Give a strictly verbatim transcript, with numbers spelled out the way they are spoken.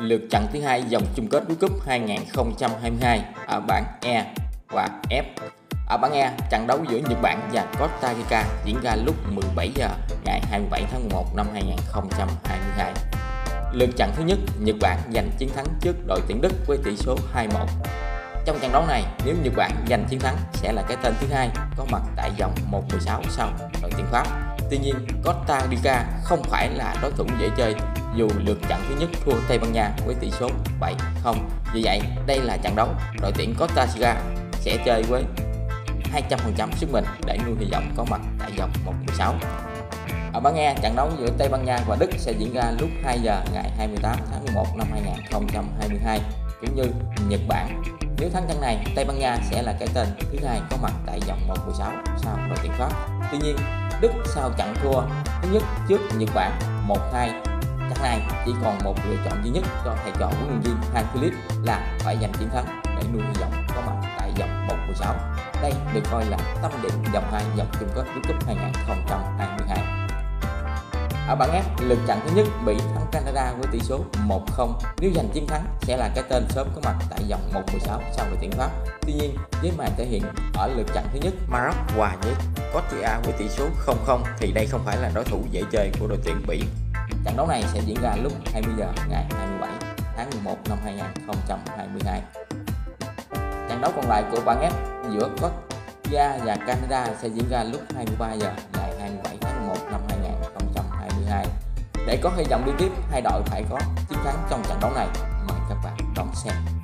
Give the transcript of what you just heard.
lượt trận thứ hai vòng chung kết World Cup hai không hai hai ở bảng E và F. Ở bảng E, trận đấu giữa Nhật Bản và Costa Rica diễn ra lúc mười bảy giờ ngày hai mươi bảy tháng mười một năm hai không hai hai. Lượt trận thứ nhất, Nhật Bản giành chiến thắng trước đội tuyển Đức với tỷ số hai một. Trong trận đấu này, nếu Nhật Bản giành chiến thắng sẽ là cái tên thứ hai có mặt tại vòng một mười sáu sau đội tuyển Pháp. Tuy nhiên, Costa Rica không phải là đối thủ dễ chơi dù lượt trận thứ nhất thua Tây Ban Nha với tỷ số bảy không. Vì vậy, đây là trận đấu đội tuyển Costa Rica sẽ chơi với hai trăm phần trăm sức mình để nuôi hy vọng có mặt tại vòng một mười sáu. Ở bảng E, trận đấu giữa Tây Ban Nha và Đức sẽ diễn ra lúc hai giờ ngày hai mươi tám tháng mười một năm hai không hai hai. Cũng như Nhật Bản, nếu thắng trận này, Tây Ban Nha sẽ là cái tên thứ hai có mặt tại vòng một mười sáu sau đội tuyển Pháp. Tuy nhiên, Đức sau trận thua thứ nhất trước Nhật Bản một hai, trận này chỉ còn một lựa chọn duy nhất cho thầy trò huấn luyện viên Hansi Flick là phải giành chiến thắng để nuôi hy vọng có mặt tại vòng một mười sáu. Đây được coi là tâm điểm vòng hai vòng chung kết World Cup hai không hai hai. Ở bảng F, lượt trận thứ nhất bị thắng Canada với tỷ số một không. Nếu giành chiến thắng sẽ là cái tên sớm có mặt tại vòng một mười sáu sau đội tuyển Pháp. Tuy nhiên, với màn thể hiện ở lượt trận thứ nhất, Maroc hòa với Croatia với tỷ số không không thì đây không phải là đối thủ dễ chơi của đội tuyển Bỉ. Trận đấu này sẽ diễn ra lúc hai mươi giờ ngày hai mươi bảy tháng mười một năm hai không hai hai. Trận đấu còn lại của bảng F giữa Croatia và Canada sẽ diễn ra lúc hai mươi ba giờ ngày hai mươi bảy tháng mười một năm hai không hai hai. Để có hy vọng đi tiếp, hai đội phải có chiến thắng trong trận đấu này. Mời các bạn đón xem.